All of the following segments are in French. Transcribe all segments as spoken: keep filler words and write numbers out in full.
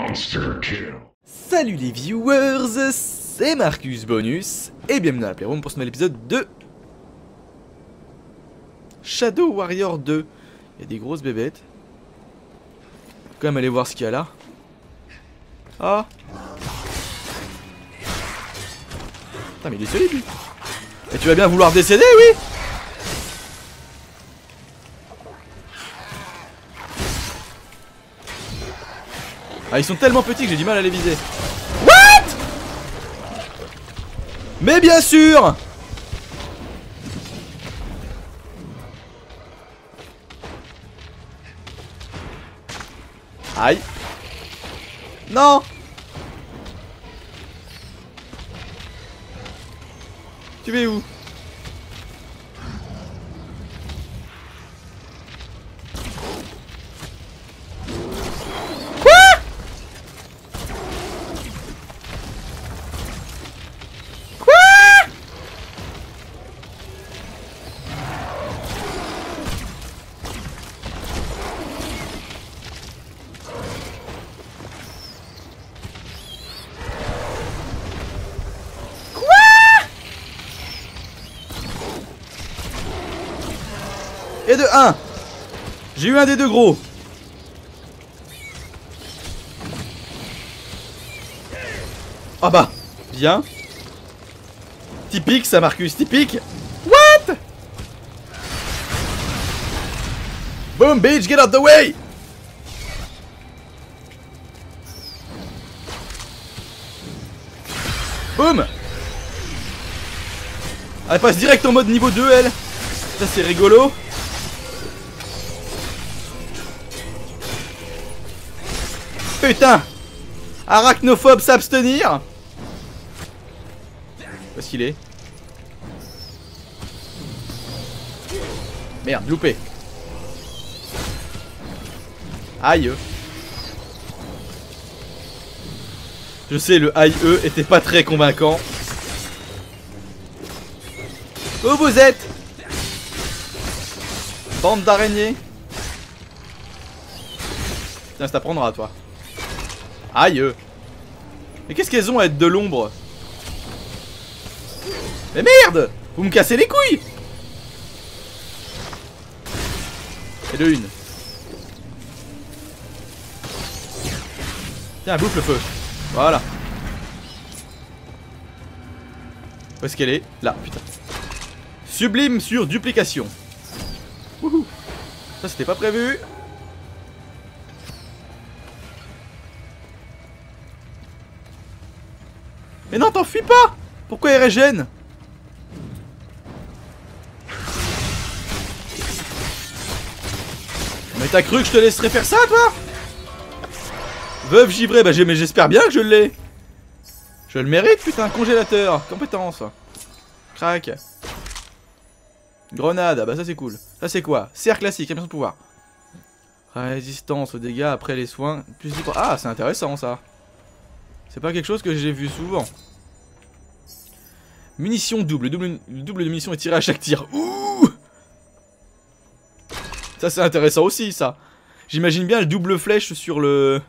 Salut les viewers, c'est Marcus Bonus et bienvenue dans la Playroom pour ce nouvel épisode de Shadow Warrior deux. Il y a des grosses bébêtes. Faut quand même aller voir ce qu'il y a là. Ah. Putain mais il est solide lui. Et tu vas bien vouloir décéder, oui? Ah, ils sont tellement petits que j'ai du mal à les viser. What? Mais bien sûr. Aïe. Non. Tu vas où? Et de un. J'ai eu un des deux gros. Ah bah, bien. Typique ça Marcus, typique. What? Boom bitch, get out the way. Boom. Elle passe direct en mode niveau deux elle. Ça c'est rigolo. Putain! Arachnophobe s'abstenir! Où est-ce qu'il est? Merde, loupé. Aïe. Je sais, le aïe e était pas très convaincant. Où vous êtes? Bande d'araignées. Tiens, ça t'apprendra toi. Aïe. Mais qu'est-ce qu'elles ont à être de l'ombre? Mais merde! Vous me cassez les couilles! Et de une. Tiens, bouffe le feu. Voilà. Où est-ce qu'elle est? Là, putain. Sublime sur duplication. Wouhou. Ça c'était pas prévu. Mais non, t'enfuis pas! Pourquoi elle régène? Mais t'as cru que je te laisserais faire ça, toi? Veuve givrée, bah mais j'espère bien que je l'ai. Je le mérite, putain, congélateur. Compétence. Crac. Grenade, ah bah ça c'est cool. Ça c'est quoi? Serre classique, impression de pouvoir. Résistance aux dégâts après les soins. Plus de... Ah, c'est intéressant ça. C'est pas quelque chose que j'ai vu souvent. Munitions double. double. Double de munitions est tiré à chaque tir. Ouh. Ça c'est intéressant aussi ça. J'imagine bien le double flèche sur le...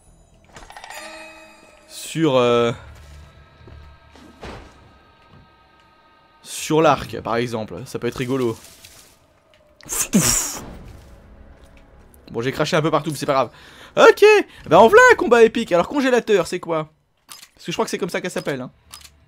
Sur... Euh... Sur l'arc par exemple. Ça peut être rigolo. Bon j'ai craché un peu partout mais c'est pas grave. Ok. Bah en voilà un combat épique. Alors congélateur c'est quoi? Parce que je crois que c'est comme ça qu'elle s'appelle. Hein.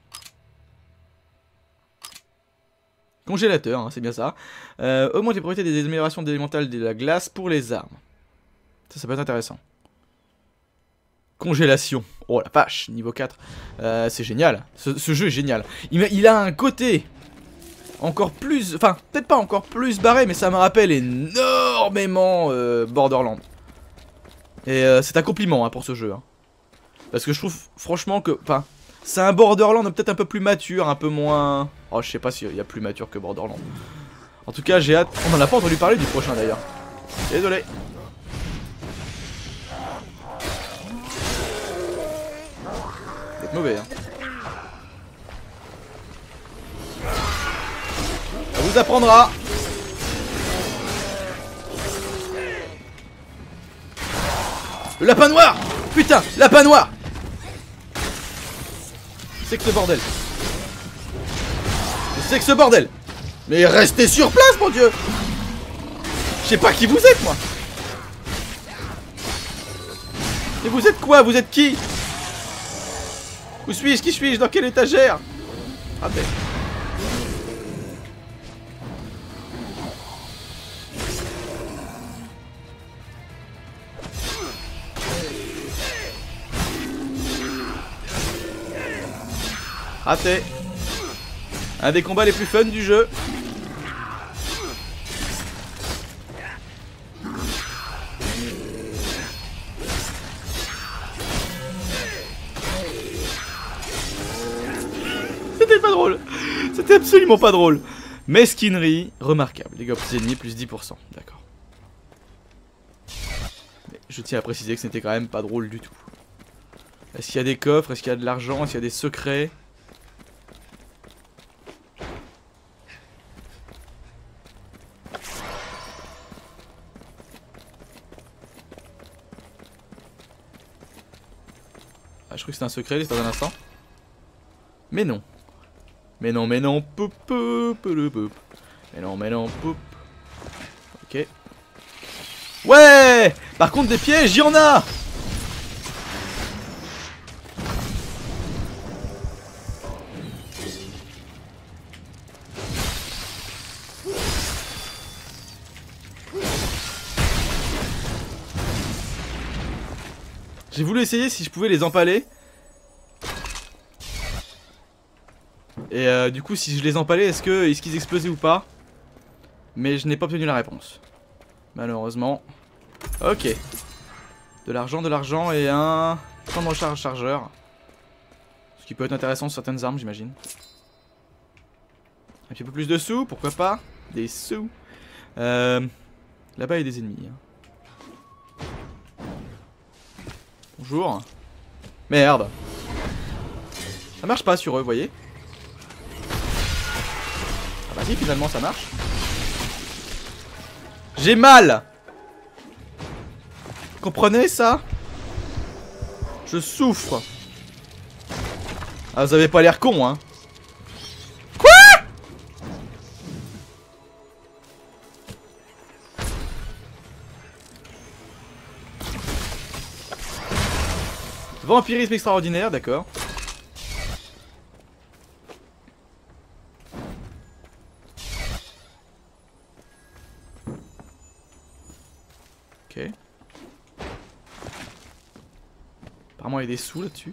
Congélateur, hein, c'est bien ça. Euh, augmente les propriétés des améliorations d'élémentales de la glace pour les armes. Ça, ça peut être intéressant. Congélation. Oh la vache, niveau quatre. Euh, c'est génial. Ce, ce jeu est génial. Il, il a un côté encore plus... Enfin, peut-être pas encore plus barré, mais ça me rappelle énormément euh, Borderlands. Et euh, c'est un compliment hein, pour ce jeu. Hein. Parce que je trouve franchement que... Enfin, c'est un Borderlands peut-être un peu plus mature, un peu moins... Oh, je sais pas s'il y a plus mature que Borderlands. En tout cas, j'ai hâte... On en a pas entendu parler du prochain d'ailleurs. Désolé. C'est mauvais, hein. Ça vous apprendra. Le lapin noir. Putain, lapin noir. C'est que ce bordel. C'est que ce bordel. Mais restez sur place, mon dieu. Je sais pas qui vous êtes, moi. Et vous êtes quoi? Vous êtes qui? Où suis-je? Qui suis-je? Dans quelle étagère? Ah ben. Raté. Un des combats les plus fun du jeu. C'était pas drôle. C'était absolument pas drôle. Mesquinerie remarquable. Dégâts plus ennemis plus dix pour cent. D'accord. Mais je tiens à préciser que ce n'était quand même pas drôle du tout. Est-ce qu'il y a des coffres? Est-ce qu'il y a de l'argent? Est-ce qu'il y a des secrets? Ah, je crois que c'était un secret l'espace d'un instant. Mais non. Mais non, mais non. Poup, poup, poup, poup. Mais non, mais non. Poup. Ok. Ouais. Par contre, des pièges, il y en a. J'ai voulu essayer si je pouvais les empaler. Et euh, du coup, si je les empalais, est-ce que est-ce qu'ils explosaient ou pas? Mais je n'ai pas obtenu la réponse. Malheureusement. Ok. De l'argent, de l'argent et un temps de recharge chargeur. Ce qui peut être intéressant sur certaines armes, j'imagine. Un petit peu plus de sous, pourquoi pas? Des sous. Euh, Là-bas, il y a des ennemis. Bonjour. Merde. Ça marche pas sur eux, vous voyez? Ah bah si, finalement ça marche. J'ai mal. Comprenez ça? Je souffre. Ah, vous avez pas l'air con, hein? Quoi? Vampirisme extraordinaire, d'accord. Ok. Apparemment il y a des sous là-dessus.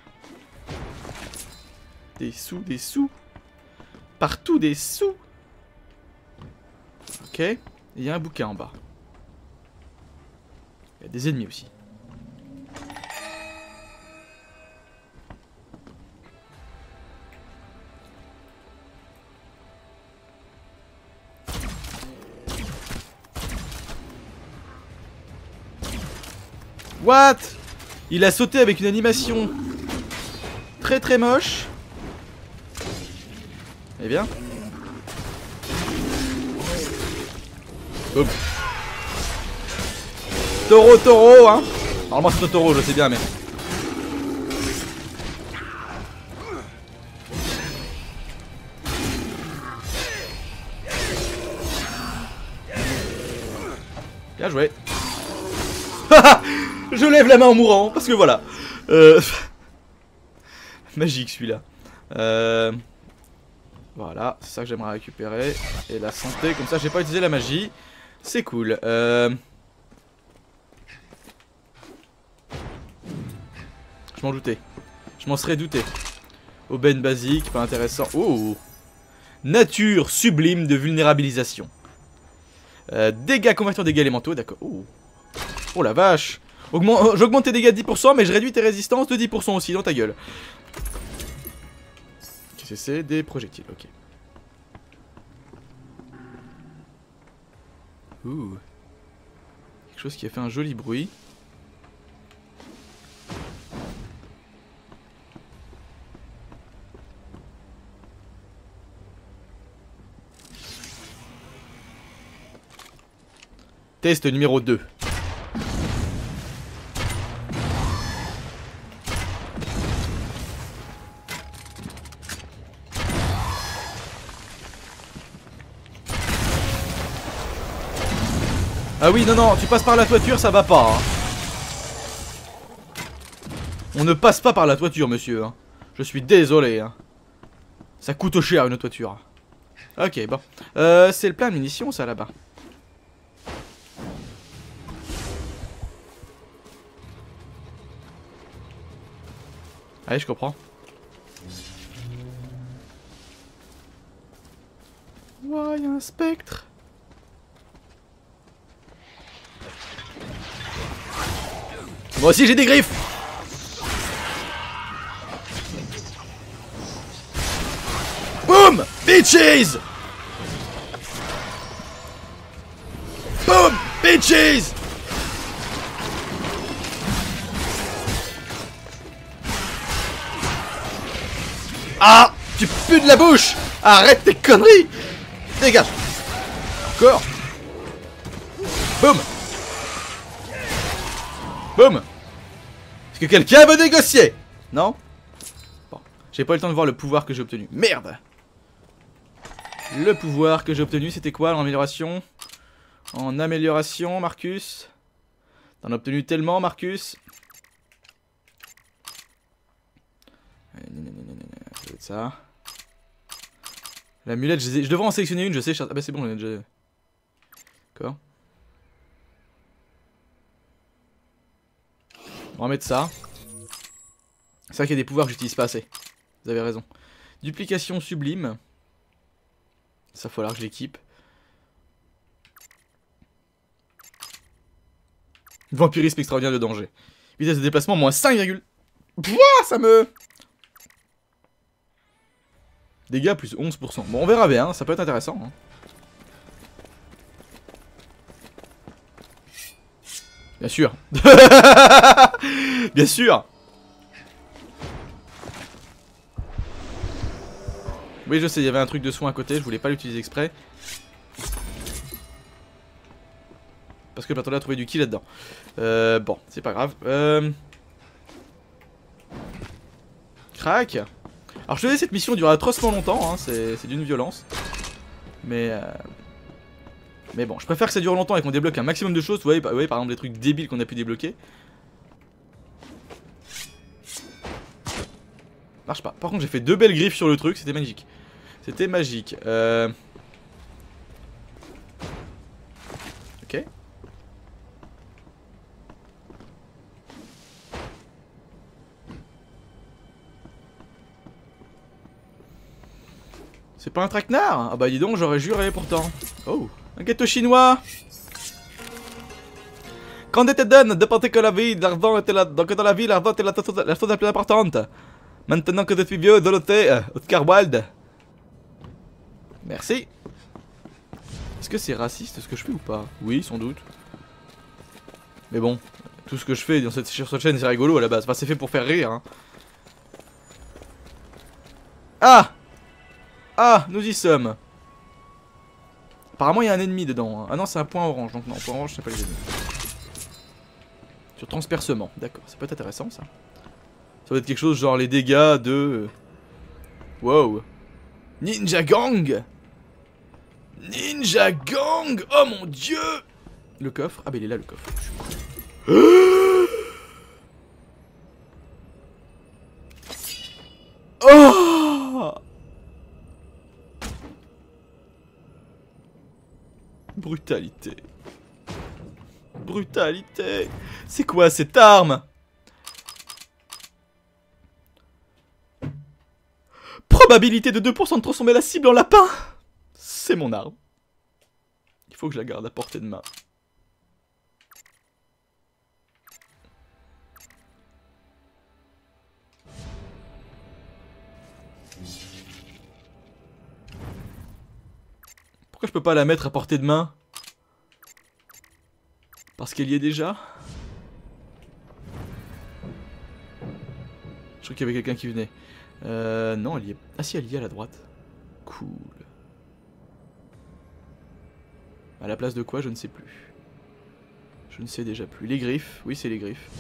Des sous, des sous. Partout des sous. Ok. Et il y a un bouquin en bas. Il y a des ennemis aussi. What? Il a sauté avec une animation très très moche. Eh bien. Hop. Taureau, taureau, hein. Normalement c'est un taureau, je sais bien, mais... Bien joué. Je lève la main en mourant, parce que voilà. Euh... Magique celui-là. Euh... Voilà, c'est ça que j'aimerais récupérer. Et la santé, comme ça j'ai pas utilisé la magie. C'est cool. Euh... Je m'en doutais. Je m'en serais douté. Aubaine basique, pas intéressant. Oh! Nature sublime de vulnérabilisation. Euh, dégâts, convertir dégâts élémentaux, d'accord. Oh. Oh la vache! Augmente, j'augmente tes dégâts de dix pour cent, mais je réduis tes résistances de dix pour cent aussi, dans ta gueule. Qu'est-ce que c'est? Des projectiles, ok. Ouh. Quelque chose qui a fait un joli bruit. Test numéro deux. Ah oui, non, non, tu passes par la toiture, ça va pas. Hein. On ne passe pas par la toiture, monsieur. Hein. Je suis désolé. Hein. Ça coûte cher une toiture. Ok, bon. Euh, c'est le plein de munitions, ça, là-bas. Allez, je comprends. Ouah, y'a un spectre. Moi aussi, j'ai des griffes. Boom! Bitches! Boom! Bitches! Ah! Tu pues de la bouche! Arrête tes conneries! Dégage! Encore! Boum! Boum! Est-ce que quelqu'un veut négocier? Non? Bon. J'ai pas eu le temps de voir le pouvoir que j'ai obtenu. Merde! Le pouvoir que j'ai obtenu, c'était quoi en amélioration? En amélioration, Marcus? T'en as obtenu tellement, Marcus? Ça doit être ça. L'amulette, je, je devrais en sélectionner une, je sais. Ah bah c'est bon, j'en ai déjà. D'accord. On va mettre ça. C'est vrai qu'il y a des pouvoirs que j'utilise pas assez. Vous avez raison. Duplication sublime. Ça va falloir que je l'équipe. Vampirisme extraordinaire de danger. Vitesse de déplacement, moins cinq, Pouah, ça me... Dégâts plus onze pour cent. Bon, on verra bien, ça peut être intéressant. Hein. Bien sûr. Bien sûr. Oui, je sais, il y avait un truc de soin à côté, je voulais pas l'utiliser exprès. Parce que j'attendais à trouver du ki là-dedans. Euh, bon, c'est pas grave. Euh... Crac. Alors je te dis, cette mission dure atrocement longtemps, hein, c'est d'une violence. Mais... Euh... Mais bon, je préfère que ça dure longtemps et qu'on débloque un maximum de choses. Vous voyez, vous voyez par exemple des trucs débiles qu'on a pu débloquer. Marche pas. Par contre j'ai fait deux belles griffes sur le truc, c'était magique. C'était magique. Euh... Ok. C'est pas un traquenard? Ah bah dis donc, j'aurais juré pourtant. Oh, un gâteau chinois. Quand était donne de penser que la vie, l'argent était la... Donc dans la vie, l'argent était la, la chose la plus importante. Maintenant que je suis vieux, Dorothée, euh, Oscar Wilde. Merci. Est-ce que c'est raciste ce que je fais ou pas? Oui, sans doute. Mais bon, tout ce que je fais dans cette, sur cette chaîne, c'est rigolo à la base. Enfin, c'est fait pour faire rire. Hein. Ah! Ah, nous y sommes. Apparemment, il y a un ennemi dedans. Hein. Ah non, c'est un point orange. Donc non, point orange, c'est pas les ennemis. Sur transpercement. D'accord, ça peut être intéressant, ça. Ça va être quelque chose genre les dégâts de... Wow. Ninja Gang. Ninja Gang. Oh mon dieu. Le coffre. Ah bah il est là, le coffre. Oh. Brutalité. Brutalité. C'est quoi cette arme? Probabilité de deux pour cent de transformer la cible en lapin. C'est mon arme. Il faut que je la garde à portée de main. Pourquoi je peux pas la mettre à portée de main? Parce qu'elle y est déjà? Je crois qu'il y avait quelqu'un qui venait. Euh, non, elle y est... Ah si, elle y est à la droite. Cool. À la place de quoi, je ne sais plus. Je ne sais déjà plus. Les griffes. Oui, c'est les griffes.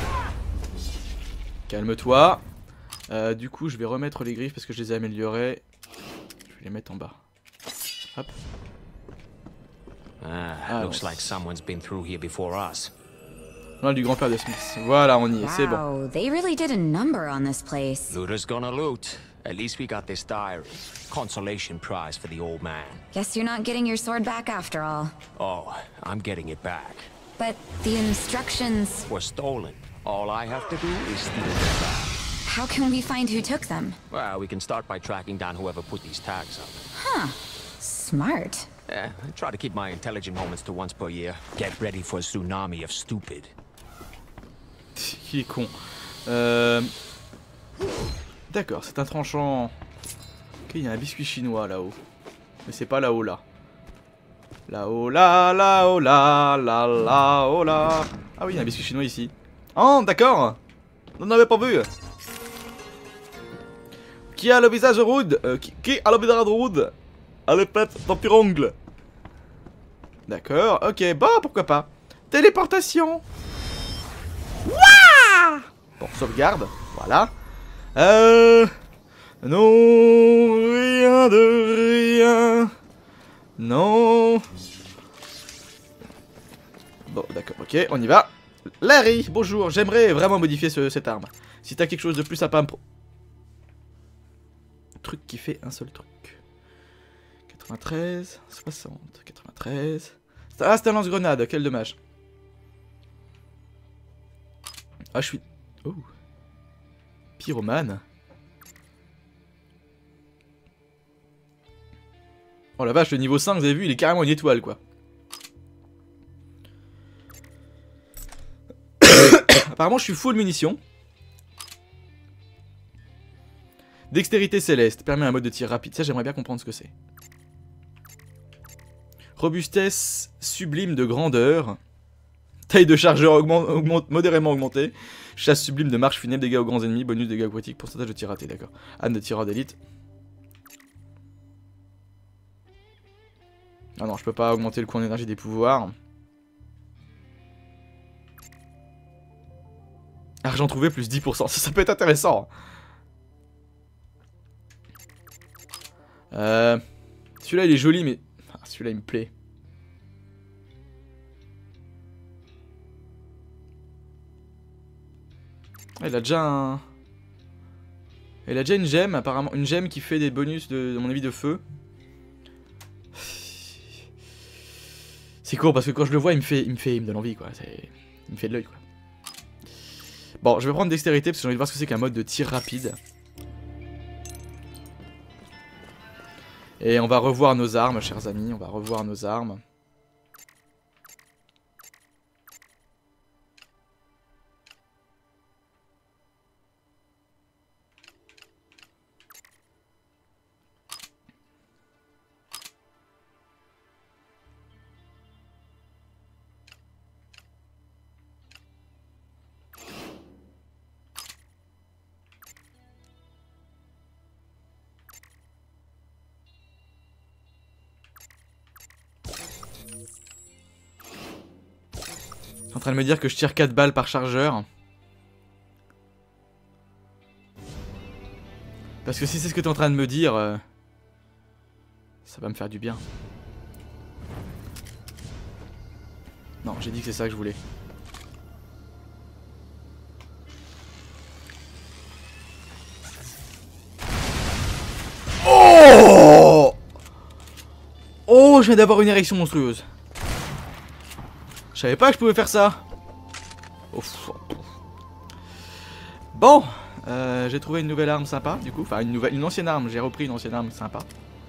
Calme-toi. Euh, du coup, je vais remettre les griffes parce que je les ai améliorées. Je vais les mettre en bas. Hop. Ah, Ah, looks non. like someone's been through here before us. Non, du grand-père de Smith. Voilà, on y est, c'est bon. Wow, they really did a number on this place. Looter's gonna loot. At least we got this diary. Consolation prize for the old man. Guess you're not getting your sword back after all. Oh, I'm getting it back. But the instructions... Was stolen. All I have to do is steal it back. How can we find who took them? Well, we can start by tracking down whoever put these tags up. Huh. Smart. Eh, I try to keep my intelligent moments to once per year. Get ready for a tsunami of stupid. Il est con. Euh... D'accord, c'est un tranchant. Ok, il y a un biscuit chinois là-haut. Mais c'est pas là-haut là. Là-haut là, là-haut là, là, là-haut là. Ah oui, il y a un biscuit chinois ici. Oh, d'accord. On n'en avait pas vu. Qui a le visage rude euh, qui, qui a le visage rude? Allez, pète ton petit ongle. D'accord, ok, bah pourquoi pas. Téléportation. Wouah! Bon, sauvegarde, voilà. Euh... Non, rien de rien. Non. Bon, d'accord, ok, on y va. Larry, bonjour, j'aimerais vraiment modifier ce, cette arme. Si t'as quelque chose de plus sympa à me pro... Truc qui fait un seul truc. quatre-vingt-treize, soixante, quatre-vingt-treize... Ah, c'est un lance-grenade, quel dommage. Ah, je suis... Oh. Pyromane. Oh la vache, le niveau cinq, vous avez vu, il est carrément une étoile, quoi. Apparemment, je suis full munitions. Dextérité céleste, permet un mode de tir rapide. Ça, j'aimerais bien comprendre ce que c'est. Robustesse sublime de grandeur. Taille de chargeur augmente, augmente, modérément augmentée. Chasse sublime de marche funèbre, dégâts aux grands ennemis, bonus dégâts aquatiques, pourcentage de tir raté, d'accord. Âne de tireur d'élite. Ah non, je peux pas augmenter le coût en énergie des pouvoirs. Argent trouvé plus dix pour cent, ça, ça peut être intéressant. Euh, celui-là il est joli mais... Ah, celui-là il me plaît. Ah, il a déjà un... Il a déjà une gemme apparemment. Une gemme qui fait des bonus de, de mon avis de feu. C'est court parce que quand je le vois il me fait... Il me fait... Il me donne envie quoi. Il me fait de l'œil quoi. Bon, je vais prendre dextérité parce que j'ai envie de voir ce que c'est qu'un mode de tir rapide. Et on va revoir nos armes, chers amis. On va revoir nos armes. En train de me dire que je tire quatre balles par chargeur. Parce que si c'est ce que tu es en train de me dire, euh, ça va me faire du bien. Non, j'ai dit que c'est ça que je voulais. Oh! Oh, je viens d'avoir une érection monstrueuse. Je savais pas que je pouvais faire ça. Ouf. Bon, euh, j'ai trouvé une nouvelle arme sympa du coup. Enfin une nouvelle, une ancienne arme. J'ai repris une ancienne arme sympa.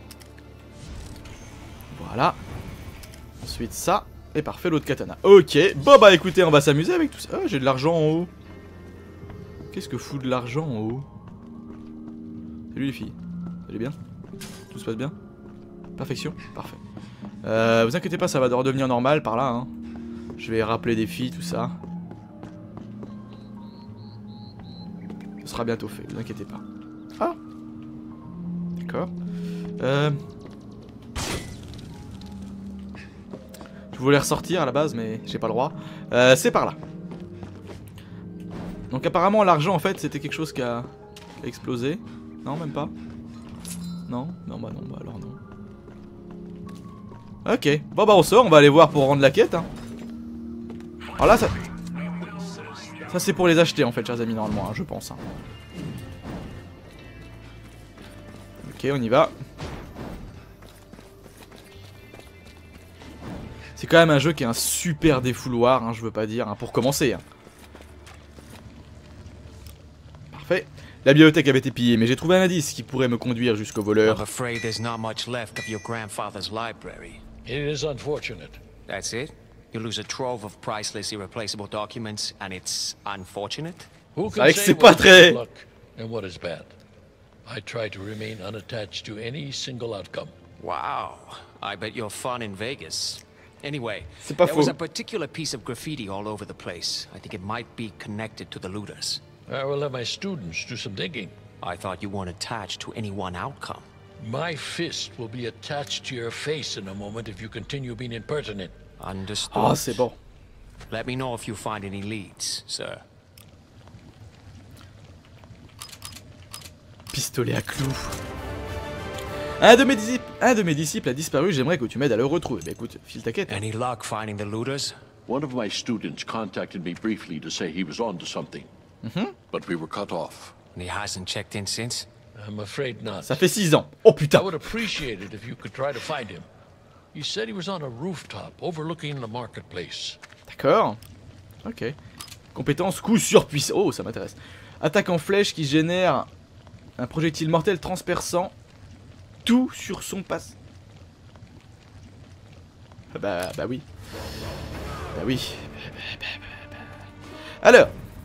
Voilà. Ensuite ça. Et parfait, l'autre katana. Ok. Bon bah écoutez, on va s'amuser avec tout ça. Ah, j'ai de l'argent en haut. Qu'est-ce que fout de l'argent en haut? Salut les filles. Vous allez bien? Tout se passe bien? Perfection? Parfait. Euh, vous inquiétez pas, ça va redevenir normal par là hein. Je vais rappeler des filles, tout ça. Ce sera bientôt fait, ne vous inquiétez pas. Ah! D'accord. Euh... Je voulais ressortir à la base, mais j'ai pas le droit. Euh, c'est par là. Donc apparemment l'argent en fait c'était quelque chose qui a... qui a explosé. Non, même pas. Non? Non, bah non, bah alors non. Ok, bon bah on sort, on va aller voir pour rendre la quête. Hein. Alors là, ça... Ça c'est pour les acheter en fait, chers amis, normalement, hein, je pense. Hein. Ok, on y va. C'est quand même un jeu qui est un super défouloir, hein, je veux pas dire, hein, pour commencer. Hein. Parfait. La bibliothèque avait été pillée, mais j'ai trouvé un indice qui pourrait me conduire jusqu'au voleur. I'm afraid there's not much left of your grandfather's library. It is unfortunate. That's it? You lose a trove of priceless, irreplaceable documents, and it's unfortunate? Who C'est vrai can que say c'est what pas is très... good luck and what is bad? I try to remain unattached to any single outcome. Wow. I bet you're fun in Vegas. Anyway, C'est pas there faux. was a particular piece of graffiti all over the place. I think it might be connected to the looters. I will let my students do some digging. I thought you weren't attached to any one outcome. My fist will be attached to your face in a moment if you continue being impertinent. Understood. Ah, c'est bon. Let me know if you find any leads, sir. Pistolet à clous. Un de mes disciples, un de mes disciples a disparu, j'aimerais que tu m'aides à le retrouver. Bah écoute, file ta quête. Any luck finding the looters? One of my students contacted me briefly to say he was on to something. Mm-hmm. But we were cut off. And he hasn't checked in since? I'm afraid not. Ça fait six ans. Oh I putain. would appreciate it if you could try to find him. He said he was on a rooftop overlooking the marketplace. D'accord. Ok. Compétence coup surpuissant. Oh, ça m'intéresse. Attaque en flèche qui génère un projectile mortel transperçant tout sur son passe. Bah, bah oui. Bah oui. Alors.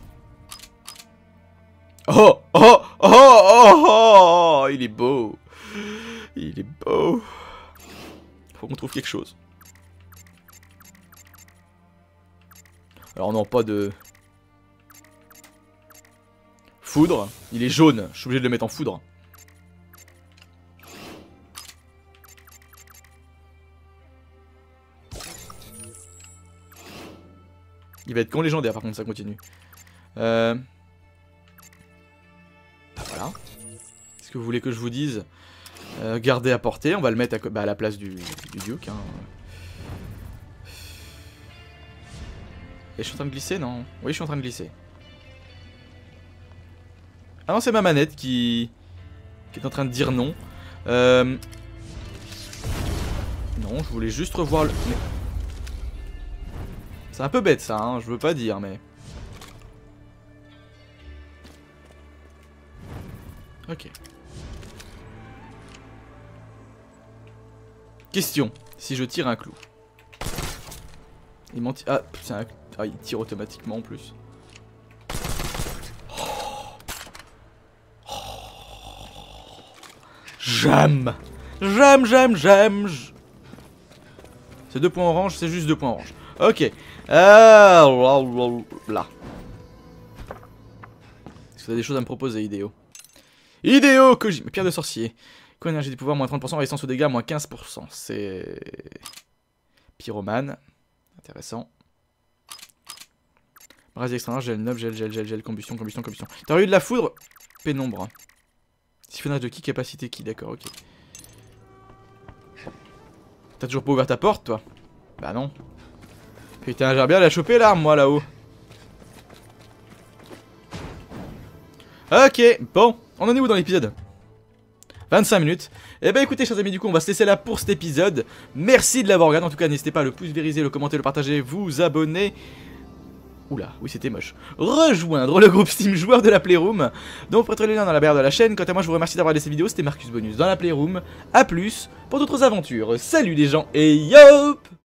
Oh, oh, oh, oh, oh, il est beau. Il est beau. Faut qu'on trouve quelque chose. Alors non, pas de... Foudre. Il est jaune. Je suis obligé de le mettre en foudre. Il va être con légendaire par contre, ça continue. Euh... Ah, voilà. Qu'est-ce que vous voulez que je vous dise? euh, Garder à portée, on va le mettre à, bah, à la place du, du Duke. Hein. Et je suis en train de glisser, non? Oui, je suis en train de glisser. Ah non, c'est ma manette qui... qui est en train de dire non. Euh... Non, je voulais juste revoir le... Mais... C'est un peu bête ça, hein, je veux pas dire, mais... Ok. Question. Si je tire un clou. Il m'en tire... Ah, c'est un... Ah, il tire automatiquement en plus. J'aime. J'aime, j'aime, j'aime. C'est deux points orange, c'est juste deux points orange. Ok. Euh... Là. Est-ce que t'as des choses à me proposer, Hideo? Hideo Kojima, pierre de sorcier. Quoi, énergie du pouvoir, moins trente pour cent, résistance aux dégâts, moins quinze pour cent. C'est... Pyromane. Intéressant. Brasier extra, gel neuf, gel, gel, gel, gel, combustion, combustion, combustion. T'as eu de la foudre? Pénombre. Siphonnage de qui? Capacité qui? D'accord, ok. T'as toujours pas ouvert ta porte, toi? Bah non. Putain, j'aimerais bien la choper l'arme, moi, là-haut. Ok, bon. On en est où dans l'épisode? vingt-cinq minutes. Et bah écoutez, chers amis, du coup, on va se laisser là pour cet épisode. Merci de l'avoir regardé. En tout cas, n'hésitez pas à le pouce vériser, le commenter, le partager, vous abonner. Oula, oui c'était moche. Rejoindre le groupe Steam joueur de la Playroom. Donc vous pourrez les liens dans la barre de la chaîne. Quant à moi, je vous remercie d'avoir regardé cette vidéo. C'était Marcus Bonus dans la Playroom. A plus pour d'autres aventures. Salut les gens et yop!